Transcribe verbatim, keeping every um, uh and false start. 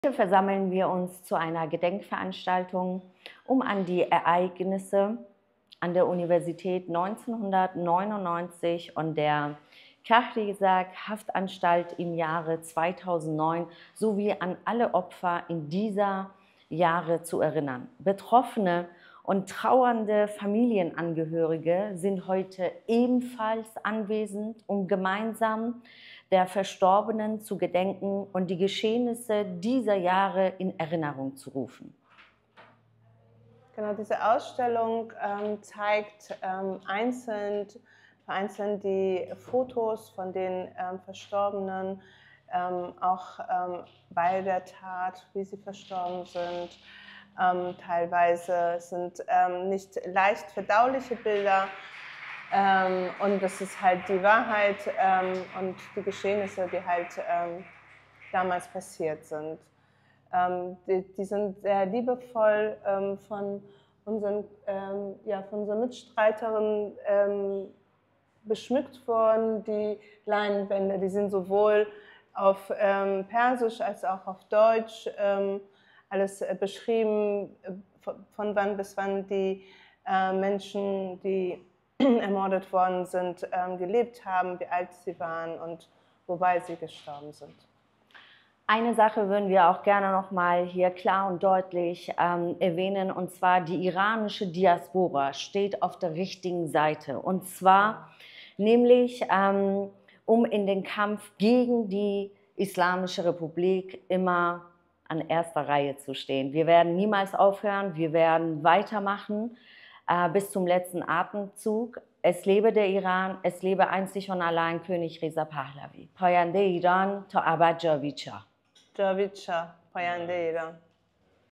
Heute versammeln wir uns zu einer Gedenkveranstaltung, um an die Ereignisse an der Universität neunzehnhundertneunundneunzig und der Kahrizak-Haftanstalt im Jahre zweitausendneun sowie an alle Opfer in dieser Jahre zu erinnern. Betroffene und trauernde Familienangehörige sind heute ebenfalls anwesend, um gemeinsam der Verstorbenen zu gedenken und die Geschehnisse dieser Jahre in Erinnerung zu rufen. Genau, diese Ausstellung ähm, zeigt ähm, einzeln, vereinzelt die Fotos von den ähm, Verstorbenen, ähm, auch ähm, bei der Tat, wie sie verstorben sind. Ähm, teilweise sind ähm, nicht leicht verdauliche Bilder, ähm, und das ist halt die Wahrheit ähm, und die Geschehnisse, die halt ähm, damals passiert sind. Ähm, die, die sind sehr liebevoll ähm, von, unseren, ähm, ja, von unseren Mitstreiterinnen ähm, beschmückt worden. Die Leinwände, die sind sowohl auf ähm, Persisch als auch auf Deutsch ähm, alles äh, beschrieben, äh, von, von wann bis wann die äh, Menschen, die ermordet worden sind, ähm, gelebt haben, wie alt sie waren und wobei sie gestorben sind. Eine Sache würden wir auch gerne noch mal hier klar und deutlich ähm, erwähnen, und zwar die iranische Diaspora steht auf der richtigen Seite, und zwar nämlich ähm, um in den Kampf gegen die Islamische Republik immer an erster Reihe zu stehen. Wir werden niemals aufhören, wir werden weitermachen äh, bis zum letzten Atemzug. Es lebe der Iran, es lebe einzig und allein König Reza Pahlavi. پاینده ایران تا ابد جاوید شاه. جاوید شاه، پاینده ایران.